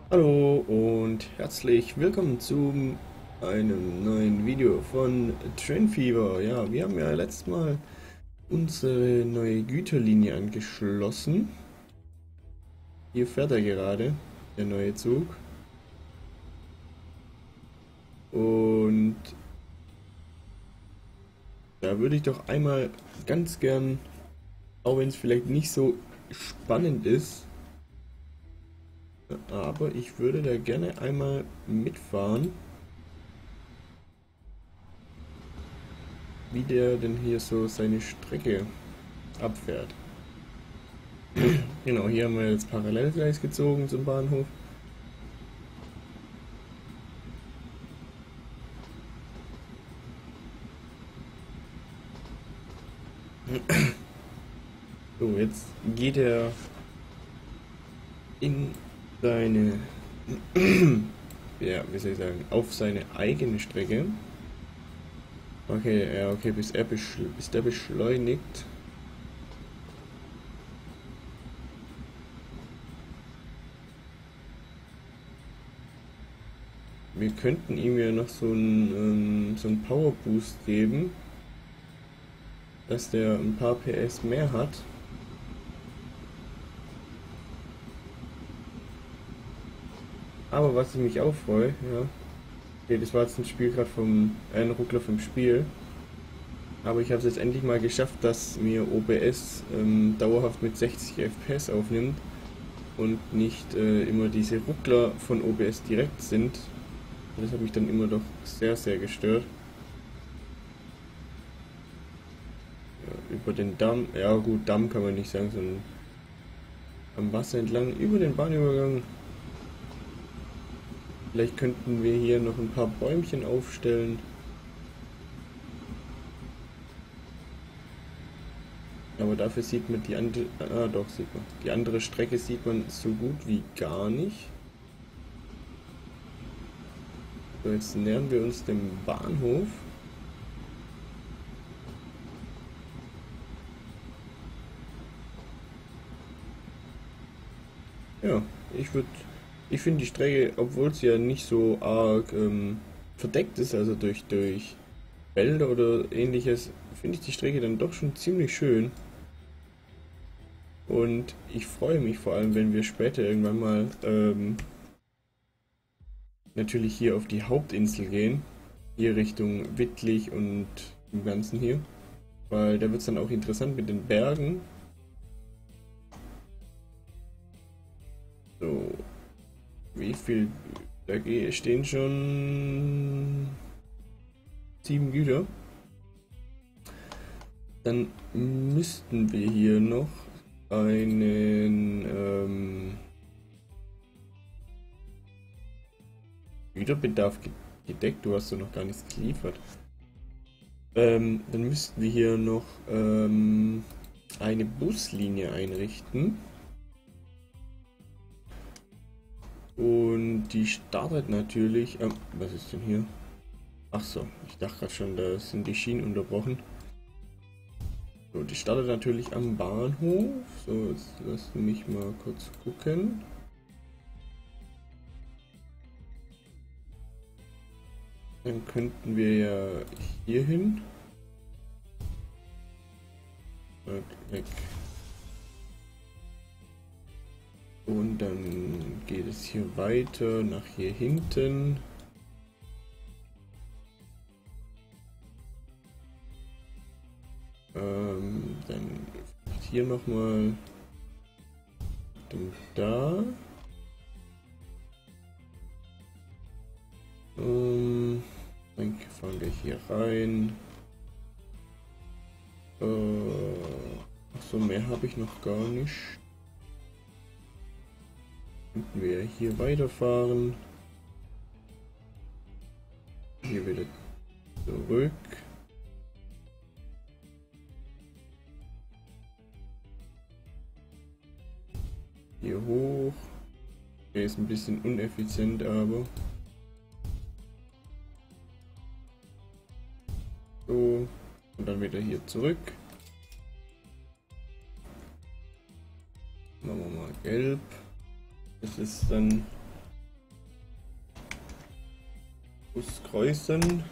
Hallo und herzlich willkommen zu einem neuen Video von Train Fever. Ja, wir haben ja letztes Mal unsere neue Güterlinie angeschlossen. Hier fährt er gerade, der neue Zug. Und da würde ich doch einmal ganz gern, auch wenn es vielleicht nicht so spannend ist, aber ich würde da gerne einmal mitfahren, wie der denn hier so seine Strecke abfährt. Genau, hier haben wir jetzt Parallelgleis gezogen zum Bahnhof. So, jetzt geht er in seine, ja, wie soll ich sagen, auf seine eigene Strecke. Okay, ja, okay, bis der beschleunigt. Wir könnten ihm ja noch so einen Power Boost geben, dass der ein paar PS mehr hat. Aber was ich mich auch freue, ja, okay, das war jetzt ein Spiel gerade ein Ruckler vom Spiel. Aber ich habe es jetzt endlich mal geschafft, dass mir OBS dauerhaft mit 60 FPS aufnimmt und nicht immer diese Ruckler von OBS direkt sind. Das hat mich dann immer doch sehr, sehr gestört. Ja, über den Damm, ja gut, Damm kann man nicht sagen, sondern am Wasser entlang, über den Bahnübergang. Vielleicht könnten wir hier noch ein paar Bäumchen aufstellen. Aber dafür sieht man die andere, doch, sieht man. Die andere Strecke sieht man so gut wie gar nicht. So, jetzt nähern wir uns dem Bahnhof. Ja, ich finde die Strecke, obwohl sie ja nicht so arg verdeckt ist, also durch Wälder oder ähnliches, finde ich die Strecke dann doch schon ziemlich schön. Und ich freue mich vor allem, wenn wir später irgendwann mal natürlich hier auf die Hauptinsel gehen. Hier Richtung Wittlich und dem Ganzen hier. Weil da wird es dann auch interessant mit den Bergen. So, wie viel? Stehen schon 7 Güter. Dann müssten wir hier noch einen Güterbedarf gedeckt. Du hast doch noch gar nichts geliefert. Dann müssten wir hier noch eine Buslinie einrichten. Und die startet natürlich. Was ist denn hier? Ach so, ich dachte gerade schon, da sind die Schienen unterbrochen. So, die startet natürlich am Bahnhof. So, jetzt lasst mich mal kurz gucken. Dann könnten wir ja hier hin. Weg. Und dann geht es hier weiter nach hier hinten. Dann hier nochmal. Dann da. Dann fahren wir hier rein. Achso, mehr habe ich noch gar nicht. Könnten wir hier weiterfahren. Hier wieder zurück. Hier hoch. Der ist ein bisschen uneffizient, aber. So. Und dann wieder hier zurück. Machen wir mal gelb. Das ist dann Kreuzen.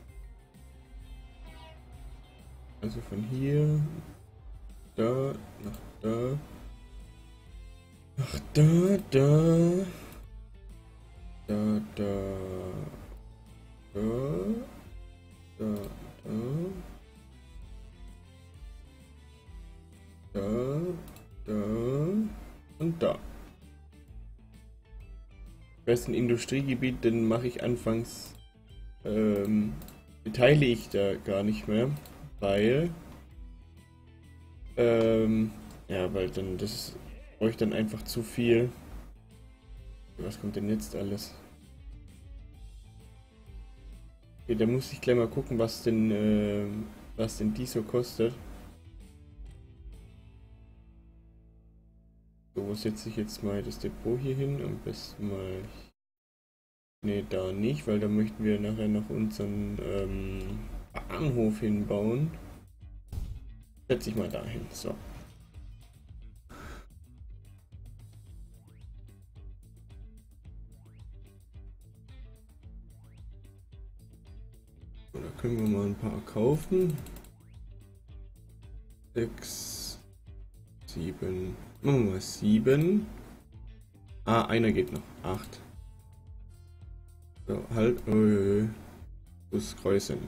Also von hier, da, nach da, nach da, da, da, da, da, da, da, da, da und da. Besten Industriegebiet, den mache ich anfangs, beteile ich da gar nicht mehr, weil, ja, weil dann das brauche ich dann einfach zu viel. Was kommt denn jetzt alles? Okay, da muss ich gleich mal gucken, was denn die so kostet. So, wo setze ich jetzt mal das Depot hier hin? Am besten mal. Ne, da nicht, weil da möchten wir nachher noch unseren Bahnhof hinbauen. Setze ich mal dahin. So. So, da können wir mal ein paar kaufen. 6, 7. Machen wir mal 7. Ah, einer geht noch. 8. So, halt. Muss kreuzen.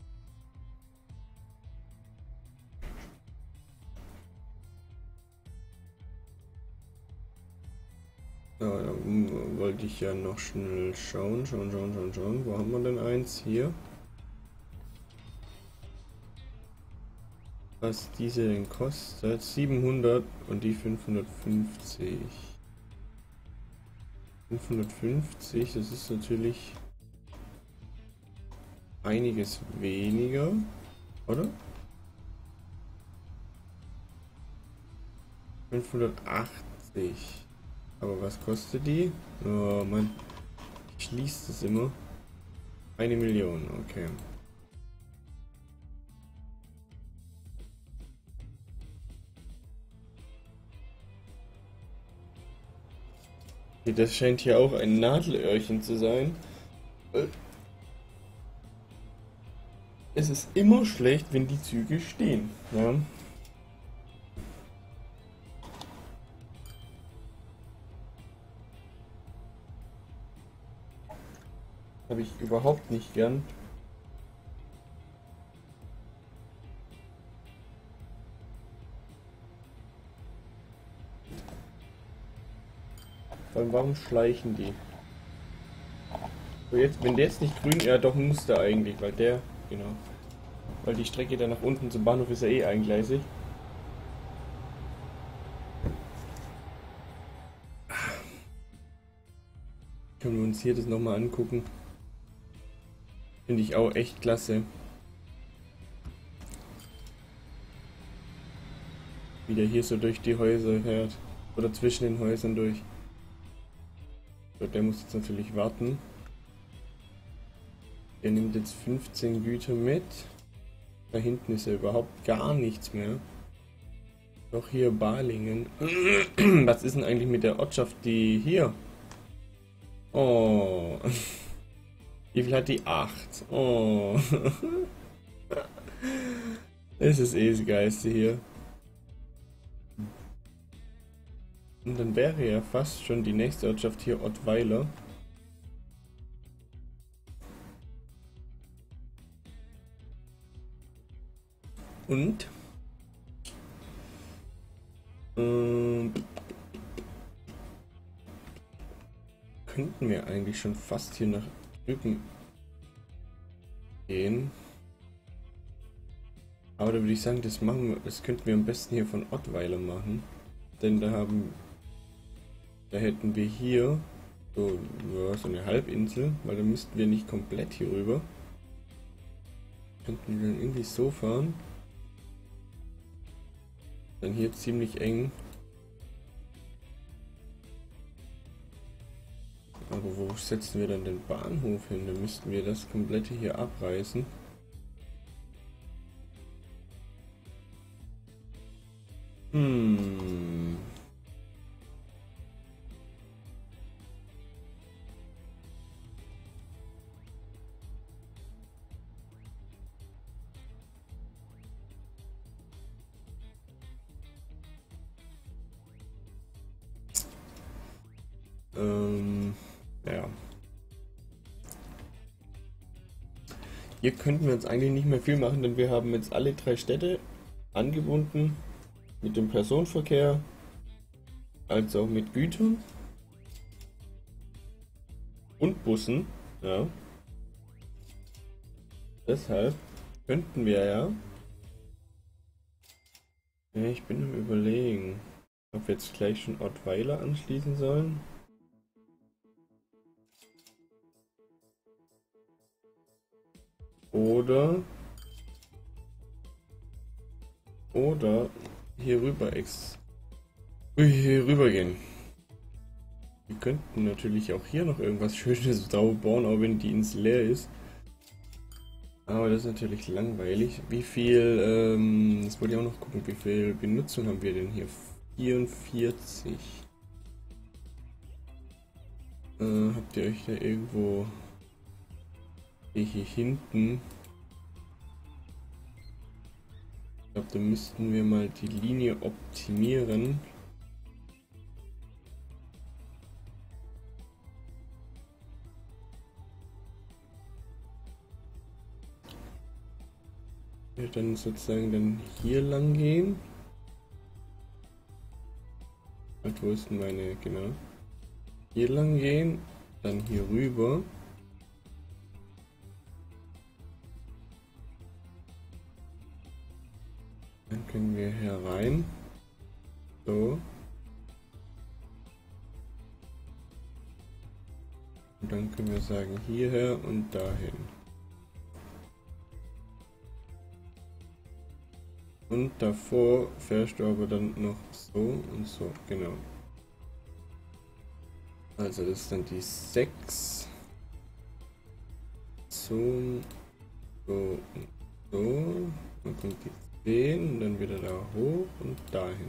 Ja, da wollte ich ja noch schnell schauen. Wo haben wir denn eins? Hier. Was diese denn kostet? 700 und die 550. 550, das ist natürlich einiges weniger, oder? 580. Aber was kostet die? Oh Mann, ich schließe das immer. 1 Million, okay. Das scheint hier auch ein Nadelöhrchen zu sein. Es ist immer schlecht, wenn die Züge stehen. Ja. Habe ich überhaupt nicht gern. Warum schleichen die? So jetzt, wenn der jetzt nicht grün, ja doch muss der eigentlich, weil der, genau. Weil die Strecke da nach unten zum Bahnhof ist ja eh eingleisig. Können wir uns hier das nochmal angucken. Finde ich auch echt klasse. Wie der hier so durch die Häuser fährt. Oder zwischen den Häusern durch. So, der muss jetzt natürlich warten. Der nimmt jetzt 15 Güter mit. Da hinten ist ja überhaupt gar nichts mehr. Doch hier Balingen. Was ist denn eigentlich mit der Ortschaft, die hier? Oh. Wie viel hat die? 8. Oh. Das ist eh das Geiste hier. Und dann wäre ja fast schon die nächste Ortschaft hier Ottweiler. Und könnten wir eigentlich schon fast hier nach drüben gehen. Aber da würde ich sagen, das könnten wir am besten hier von Ottweiler machen. Denn da hätten wir hier so, ja, so eine Halbinsel, weil da müssten wir nicht komplett hier rüber. Könnten wir dann irgendwie so fahren. Dann hier ziemlich eng. Aber wo setzen wir dann den Bahnhof hin? Dann müssten wir das komplette hier abreißen. Ja. Hier könnten wir jetzt eigentlich nicht mehr viel machen, denn wir haben jetzt alle 3 Städte angebunden mit dem Personenverkehr, als auch mit Gütern und Bussen. Ja. Deshalb könnten wir ja. Ich bin am Überlegen, ob wir jetzt gleich schon Ortweiler anschließen sollen. Oder hier rüber hier rüber gehen. Wir könnten natürlich auch hier noch irgendwas Schönes drauf bauen, auch wenn die Insel leer ist. Aber das ist natürlich langweilig. Wie viel, das wollte ich auch noch gucken, wie viel Benutzung haben wir denn hier? 44. Habt ihr euch da irgendwo hier hinten? Ich glaube, da müssten wir mal die Linie optimieren. Wir dann sozusagen dann hier lang gehen. Und wo ist denn meine, genau. Hier lang gehen, dann hier rüber. Dann können wir herein. So. Und dann können wir sagen hierher und dahin. Und davor fährst du aber dann noch so und so, genau. Also das ist dann die 6. So, so und so. Dann kommt die 10 und dann wieder da hoch und dahin.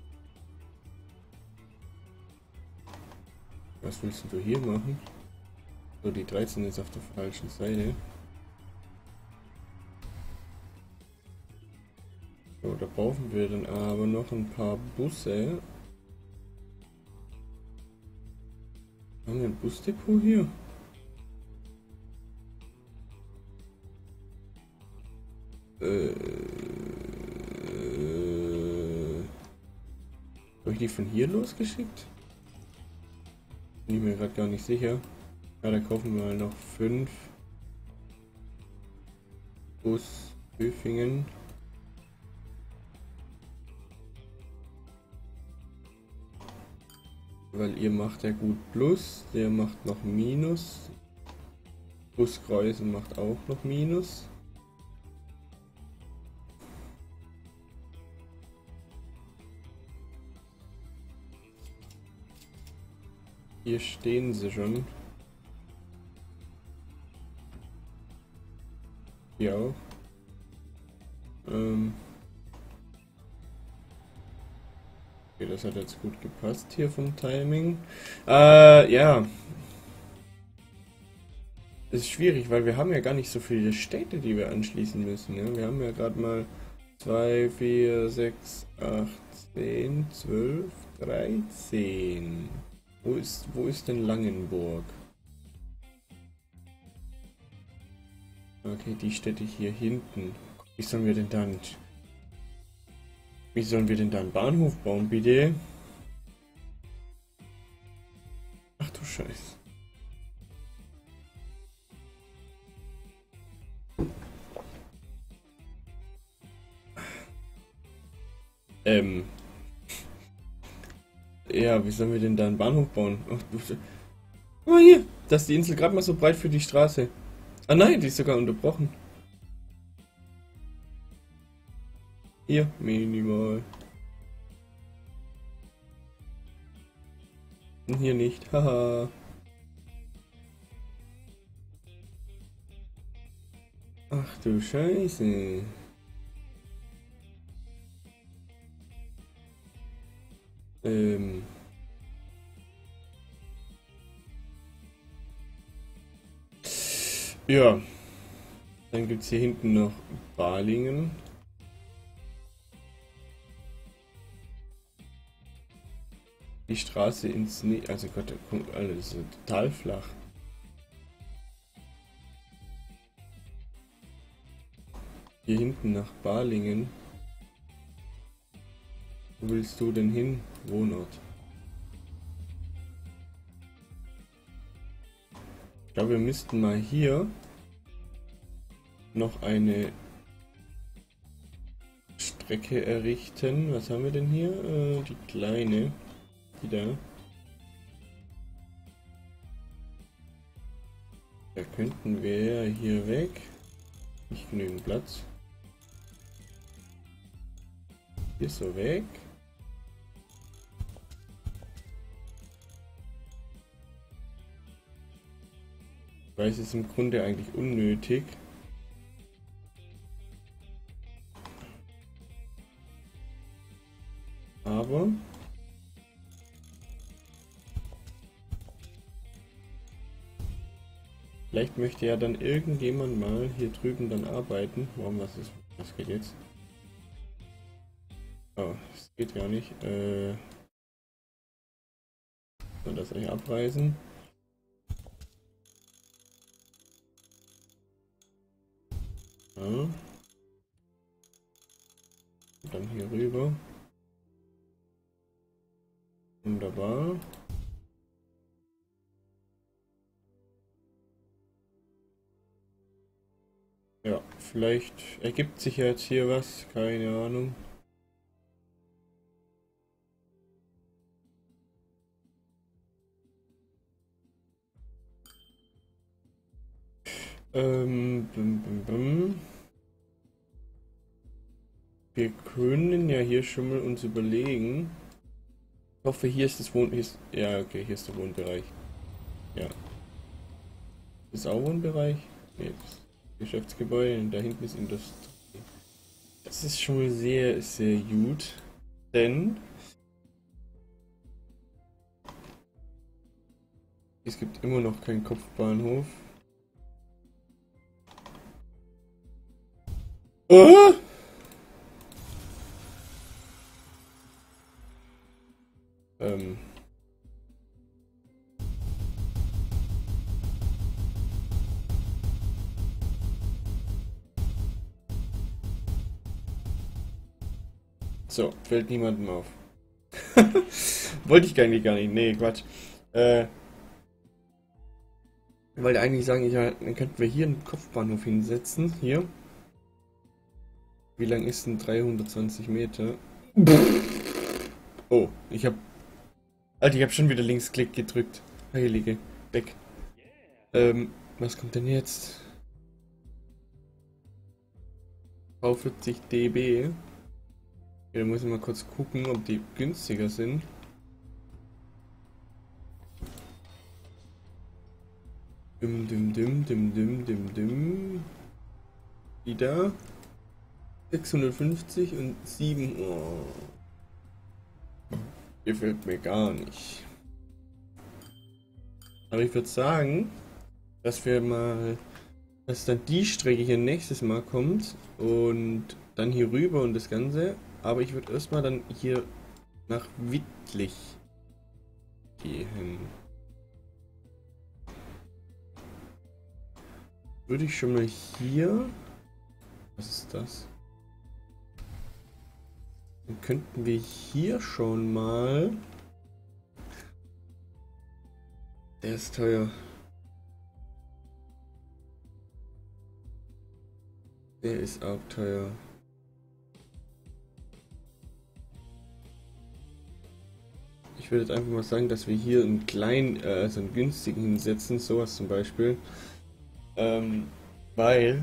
Was willst du hier machen? So, die 13 ist auf der falschen Seite. So, da brauchen wir dann aber noch ein paar Busse. Haben wir ein Busdepot hier? Habe ich die von hier losgeschickt? Bin ich mir gerade gar nicht sicher. Ja, da kaufen wir mal noch 5 Bus Höfingen. Weil ihr macht ja gut Plus, der macht noch Minus. Buskreuzen macht auch noch Minus. Hier stehen sie schon. Hier auch. Okay, das hat jetzt gut gepasst hier vom Timing. Ja. Das ist schwierig, weil wir haben ja gar nicht so viele Städte, die wir anschließen müssen. Ja? Wir haben ja gerade mal 2, 4, 6, 8, 10, 12, 13. Wo ist denn Langenburg? Okay, die Städte hier hinten. Wie sollen wir denn dann... Wie sollen wir denn da einen Bahnhof bauen, bitte? Ach du Scheiße. Ja, wie sollen wir denn da einen Bahnhof bauen? Ach du Scheiße. Oh, hier. Das ist die Insel gerade mal so breit für die Straße. Ah nein, die ist sogar unterbrochen. Hier, minimal. Und hier nicht. Haha. Ach du Scheiße. Ja. Dann gibt es hier hinten noch Balingen. die Straße ins also Gott, Alter, das ist ja total flach. Hier hinten nach Balingen. Wo willst du denn hin? Wohnort. Ich glaube, wir müssten mal hier noch eine Strecke errichten. Was haben wir denn hier? Die kleine. Die da. Da könnten wir hier weg. Nicht genügend Platz. Hier so weg. Ich weiß, es ist im Grunde eigentlich unnötig. Aber vielleicht möchte ja dann irgendjemand mal hier drüben dann arbeiten. Warum, was geht jetzt? Oh, das geht gar nicht. Soll das eigentlich abreißen? Ja. Und dann hier rüber. Wunderbar. Ja, vielleicht ergibt sich jetzt hier was, keine Ahnung. Wir können ja hier schon mal uns überlegen. Ich hoffe, hier ist das ja, okay, hier ist der Wohnbereich. Ja. Ist auch Wohnbereich? Nee, das ist Geschäftsgebäude und da hinten ist Industrie. Das ist schon mal sehr, sehr gut. Denn es gibt immer noch keinen Kopfbahnhof. Oh! So, fällt niemandem auf. Wollte ich eigentlich gar nicht. Nee, Quatsch. Wollte eigentlich sagen, dann könnten wir hier einen Kopfbahnhof hinsetzen. Hier. Wie lang ist denn 320 Meter? Oh, Alter, ich hab schon wieder Linksklick gedrückt. Heilige. Weg. Was kommt denn jetzt? V40 dB. Ja, da muss ich mal kurz gucken, ob die günstiger sind. Die da. 650 und 7. Oh. Gefällt mir gar nicht. Aber ich würde sagen, dass dann die Strecke hier nächstes Mal kommt und dann hier rüber und das Ganze. Aber ich würde erstmal dann hier nach Wittlich gehen. Würde ich schon mal hier. Was ist das? Dann könnten wir hier schon mal. Der ist teuer. Der ist auch teuer. Ich würde jetzt einfach mal sagen, dass wir hier einen kleinen, also einen günstigen hinsetzen, sowas zum Beispiel. Weil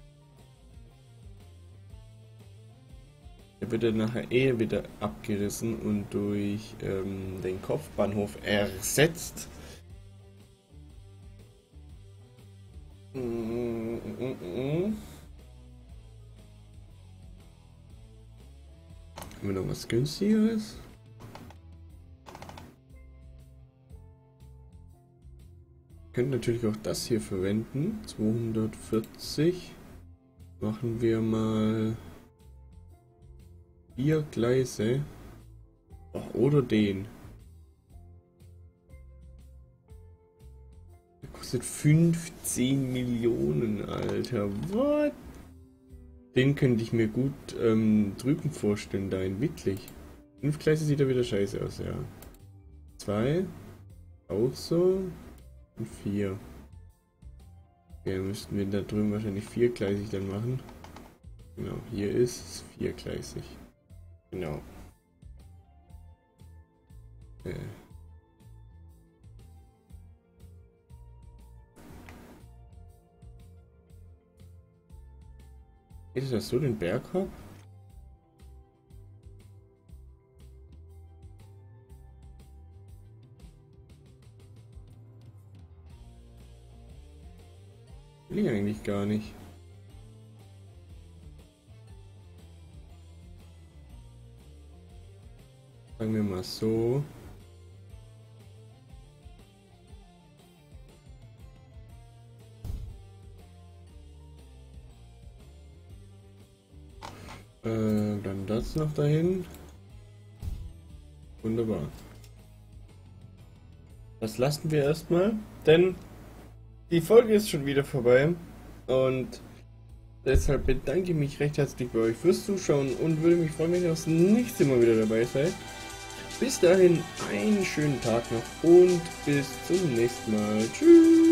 er wird dann nachher wieder abgerissen und durch den Kopfbahnhof ersetzt. Haben wir noch was günstigeres? Könnt natürlich auch das hier verwenden. 240. Machen wir mal 4 Gleise. Oh, oder den. kostet 15 Millionen, Alter. What? Den könnte ich mir gut drüben vorstellen, da in Wittlich. 5 Gleise sieht er wieder scheiße aus, ja. 2. Auch so. Und 4. Okay, müssten wir da drüben wahrscheinlich 4-gleisig dann machen. Genau, hier ist es 4-gleisig. Genau. Ist das so den Berg hab? Will ich eigentlich gar nicht. Sagen wir mal so. Dann das noch dahin. Wunderbar. Das lassen wir erstmal, denn die Folge ist schon wieder vorbei und deshalb bedanke ich mich recht herzlich bei euch fürs Zuschauen und würde mich freuen, wenn ihr das nächste Mal wieder dabei seid. Bis dahin einen schönen Tag noch und bis zum nächsten Mal. Tschüss!